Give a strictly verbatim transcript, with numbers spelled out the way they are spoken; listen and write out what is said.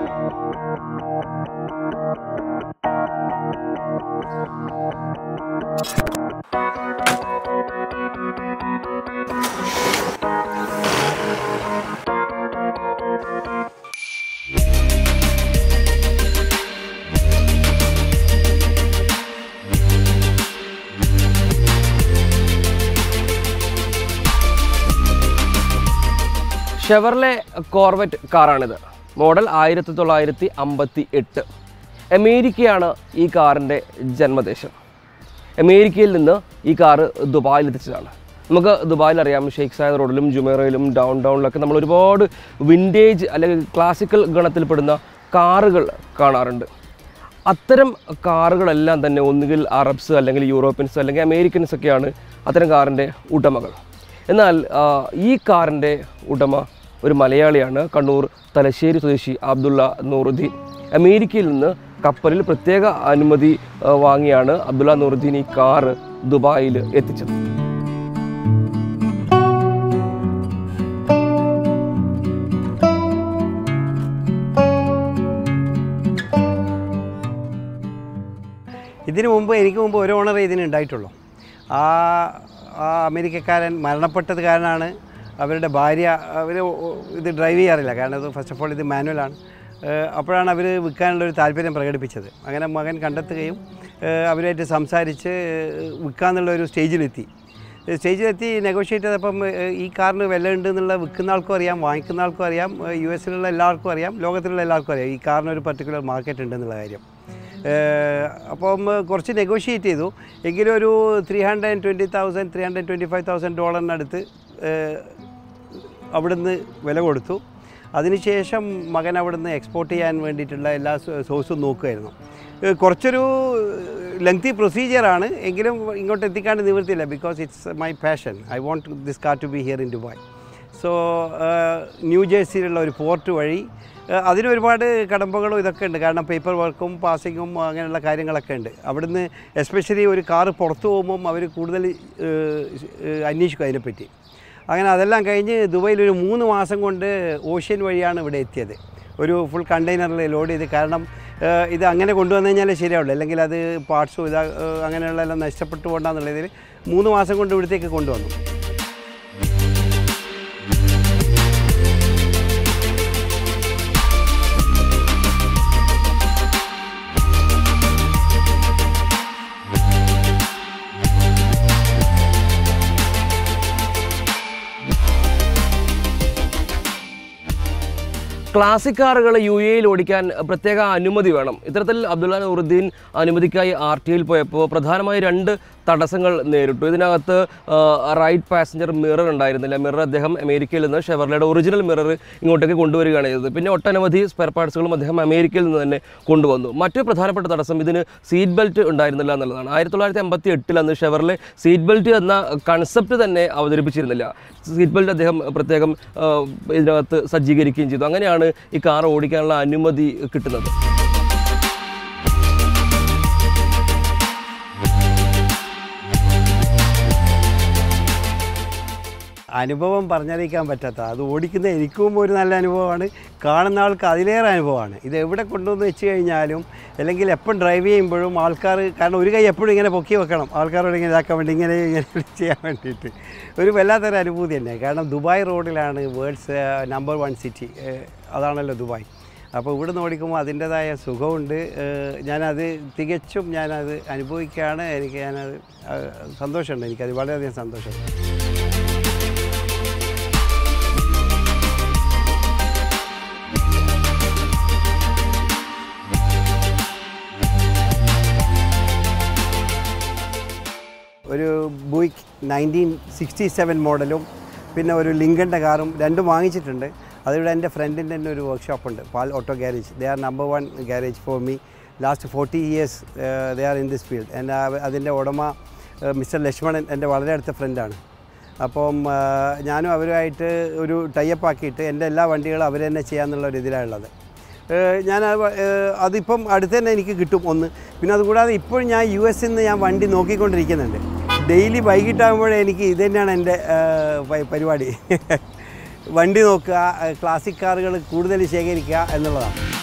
Chevrolet corvette കാറാണിത്. Model ആയിരത്തി തൊള്ളായിരത്തി അമ്പത്തി എട്ട്. അമേരിക്കയാണ് ഈ കാറിൻ്റെ ജന്മദേശം. അമേരിക്കയിൽ നിന്ന് ഈ കാറ് ദുബായിൽ എത്തിച്ചതാണ്. നമുക്ക് ദുബായിൽ അറിയാം, ഷെയ്ഖ് സായദ് റോഡിലും ജുമേറയിലും ഡൗൺ ടൗണിലൊക്കെ നമ്മൾ ഒരുപാട് വിൻറ്റേജ് അല്ലെങ്കിൽ ക്ലാസിക്കൽ ഗണത്തിൽപ്പെടുന്ന കാറുകൾ കാണാറുണ്ട്. അത്തരം കാറുകളെല്ലാം തന്നെ ഒന്നുകിൽ അറബ്സ് അല്ലെങ്കിൽ യൂറോപ്യൻസ് അല്ലെങ്കിൽ അമേരിക്കൻസ് ഒക്കെയാണ് അത്തരം കാറിൻ്റെ ഉടമകൾ. എന്നാൽ ഈ കാറിൻ്റെ ഉടമ ഒരു മലയാളിയാണ്. കണ്ണൂർ തലശ്ശേരി സ്വദേശി അബ്ദുള്ള നൂറുദ്ദീൻ. അമേരിക്കയിൽ നിന്ന് കപ്പലിൽ പ്രത്യേക അനുമതി വാങ്ങിയാണ് അബ്ദുള്ള നൂറുദ്ദീൻ ഈ കാറ് ദുബായിൽ എത്തിച്ചത്. ഇതിനു മുമ്പ് എനിക്ക് മുമ്പ് ഒരു ഓണർ ഇതിന് ഉണ്ടായിട്ടുള്ളൂ. ആ ആ അമേരിക്കക്കാരൻ മരണപ്പെട്ടത് കാരണമാണ് അവരുടെ ഭാര്യ അവർ ഇത് ഡ്രൈവ് ചെയ്യാറില്ല. കാരണം ഇത് ഫസ്റ്റ് ഓഫ് ഓൾ ഇത് മാനുവലാണ്. അപ്പോഴാണ് അവർ വിൽക്കാനുള്ളൊരു താല്പര്യം പ്രകടിപ്പിച്ചത്. അങ്ങനെ മകൻ കണ്ടെത്തുകയും അവരുമായിട്ട് സംസാരിച്ച് വിൽക്കാമെന്നുള്ളൊരു സ്റ്റേജിലെത്തി. സ്റ്റേജിലെത്തി നെഗോഷിയേറ്റ് ചെയ്തപ്പം ഈ കാറിന് വില ഉണ്ട് എന്നുള്ള വിൽക്കുന്ന ആൾക്കും അറിയാം, വാങ്ങിക്കുന്ന ആൾക്കും അറിയാം, യു എസിലുള്ള എല്ലാവർക്കും അറിയാം, ലോകത്തിലുള്ള എല്ലാവർക്കും അറിയാം ഈ കാറിനൊരു പർട്ടിക്കുലർ മാർക്കറ്റ് ഉണ്ടെന്നുള്ള കാര്യം. അപ്പം കുറച്ച് നെഗോഷിയേറ്റ് ചെയ്തു. എങ്കിലും ഒരു three hundred and twenty thousand three hundred twenty five thousand ഡോളറിനടുത്ത് അവിടുന്ന് വില കൊടുത്തു. അതിനുശേഷം മകൻ അവിടുന്ന് എക്സ്പോർട്ട് ചെയ്യാൻ വേണ്ടിയിട്ടുള്ള എല്ലാ സോഴ്സും നോക്കുമായിരുന്നു. കുറച്ചൊരു ലെങ്തി പ്രൊസീജിയറാണ്, എങ്കിലും ഇങ്ങോട്ട് എത്തിക്കാണ്ട് നിവൃത്തിയില്ല. Because it's my passion. I want this car to be here in Dubai. So new ജേഴ്സിയിലുള്ള ഒരു പോർട്ട് വഴി അതിന് ഒരുപാട് കടമ്പകളും ഇതൊക്കെ ഉണ്ട്. കാരണം പേപ്പർ വർക്കും പാസിങ്ങും അങ്ങനെയുള്ള കാര്യങ്ങളൊക്കെ ഉണ്ട്. അവിടുന്ന് എസ്പെഷ്യലി ഒരു കാറ് പുറത്തു പോകുമ്പം അവർ കൂടുതൽ അന്വേഷിക്കും അതിനെപ്പറ്റി. അങ്ങനെ അതെല്ലാം കഴിഞ്ഞ് ദുബൈയിൽ ഒരു മൂന്ന് മാസം കൊണ്ട് ഓഷ്യൻ വഴിയാണ് ഇവിടെ എത്തിയത്. ഒരു ഫുൾ കണ്ടെയ്നറിൽ ലോഡ് ചെയ്ത്. കാരണം ഇത് അങ്ങനെ കൊണ്ടുവന്നു കഴിഞ്ഞാലേ ശരിയാവുള്ളൂ, അല്ലെങ്കിൽ അത് പാർട്സും ഇതാ അങ്ങനെയുള്ള എല്ലാം നഷ്ടപ്പെട്ടു പോകണ്ടെന്നുള്ളതിൽ മൂന്ന് മാസം കൊണ്ട് ഇവിടത്തേക്ക് കൊണ്ടുവന്നു. ക്ലാസിക് കാറുകൾ യു എയിൽ ഓടിക്കാൻ പ്രത്യേക അനുമതി വേണം. ഇത്തരത്തിൽ അബ്ദുള്ള നൂറുദ്ദീൻ അനുമതിക്കായി ആർ ടി ഐയിൽ പോയപ്പോൾ പ്രധാനമായി രണ്ട് തടസ്സങ്ങൾ നേരിട്ടു. ഇതിനകത്ത് റൈറ്റ് പാസഞ്ചർ മിറർ ഉണ്ടായിരുന്നില്ല. മിറർ അദ്ദേഹം അമേരിക്കയിൽ നിന്ന് ഷെവർലയുടെ ഒറിജിനൽ മിറർ ഇങ്ങോട്ടേക്ക് കൊണ്ടുവരികയാണ് ചെയ്തത്. പിന്നെ ഒട്ടനവധി സ്പെയർ പാർട്സുകളും അദ്ദേഹം അമേരിക്കയിൽ നിന്ന് തന്നെ കൊണ്ടുവന്നു. മറ്റൊരു പ്രധാനപ്പെട്ട തടസ്സം ഇതിന് സീറ്റ് ബെൽറ്റ് ഉണ്ടായിരുന്നില്ല എന്നുള്ളതാണ്. ആയിരത്തി തൊള്ളായിരത്തി അമ്പത്തി എട്ടിൽ അന്ന് ഷെവർലെ സീറ്റ് ബെൽറ്റ് എന്ന കൺസെപ്റ്റ് തന്നെ അവതരിപ്പിച്ചിരുന്നില്ല. സീറ്റ് ബെൽറ്റ് അദ്ദേഹം പ്രത്യേകം ഇതിനകത്ത് സജ്ജീകരിക്കുകയും ചെയ്തു. അങ്ങനെയാണ് ഈ കാർ ഓടിക്കാനുള്ള അനുമതി കിട്ടുന്നത്. അനുഭവം പറഞ്ഞറിയിക്കാൻ പറ്റാത്ത, അത് ഓടിക്കുന്ന എനിക്കും ഒരു നല്ല അനുഭവമാണ്, കാണുന്ന ആൾക്ക് അതിലേറെ അനുഭവമാണ്. ഇത് എവിടെ കൊണ്ടുവന്ന് വെച്ച് കഴിഞ്ഞാലും അല്ലെങ്കിൽ എപ്പം ഡ്രൈവ് ചെയ്യുമ്പോഴും ആൾക്കാർ, കാരണം ഒരു കൈ എപ്പോഴും ഇങ്ങനെ പൊക്കി വെക്കണം ആൾക്കാരോട് ഇങ്ങനെ ഇതാക്കാൻ വേണ്ടി, ഇങ്ങനെ ഇങ്ങനെ ചെയ്യാൻ വേണ്ടിയിട്ട് ഒരു വല്ലാത്തൊരു അനുഭൂതി തന്നെ. കാരണം ദുബായ് റോഡിലാണ് വേൾഡ്സ് നമ്പർ വൺ സിറ്റി, അതാണല്ലോ ദുബായ്. അപ്പോൾ ഇവിടെ നിന്ന് ഓടിക്കുമ്പോൾ അതിൻ്റേതായ സുഖമുണ്ട്. ഞാനത് തികച്ചും ഞാനത് അനുഭവിക്കുകയാണ്. എനിക്ക് ഞാനത് സന്തോഷമുണ്ട്, എനിക്കത് വളരെയധികം സന്തോഷമുണ്ട്. ഒരു ബുയിക്ക് നയൻറ്റീൻ സിക്സ്റ്റി സെവൻ മോഡലും പിന്നെ ഒരു ലിങ്കൻ്റെ കാറും രണ്ടും വാങ്ങിച്ചിട്ടുണ്ട്. അതിവിടെ എൻ്റെ ഫ്രണ്ടിൻ്റെ തന്നെ ഒരു വർക്ക്ഷോപ്പുണ്ട്, Paul auto garage. They are number one garage for me. Last forty years they are in this field. എൻ്റെ അതിൻ്റെ ഉടമ മിസ്റ്റർ ലക്ഷ്മണൻ എൻ്റെ വളരെ അടുത്ത ഫ്രണ്ടാണ്. അപ്പം ഞാനും അവരുമായിട്ട് ഒരു ടൈപ്പ് ആക്കിയിട്ട് എൻ്റെ എല്ലാ വണ്ടികളും അവർ തന്നെ ചെയ്യാമെന്നുള്ള ഒരു ഇതിലാണുള്ളത്. ഞാൻ അതിപ്പം അടുത്ത് തന്നെ എനിക്ക് കിട്ടും ഒന്ന്. പിന്നെ അതുകൂടാതെ ഇപ്പോൾ ഞാൻ യു എസിൽ നിന്ന് ഞാൻ വണ്ടി നോക്കിക്കൊണ്ടിരിക്കുന്നുണ്ട്. ഡെയിലി വൈകിട്ടാകുമ്പോഴേ എനിക്ക് ഇത് തന്നെയാണ് എൻ്റെ പരിപാടി. വണ്ടി നോക്കുക, ക്ലാസിക് കാറുകൾ കൂടുതൽ ശേഖരിക്കുക എന്നുള്ളതാണ്.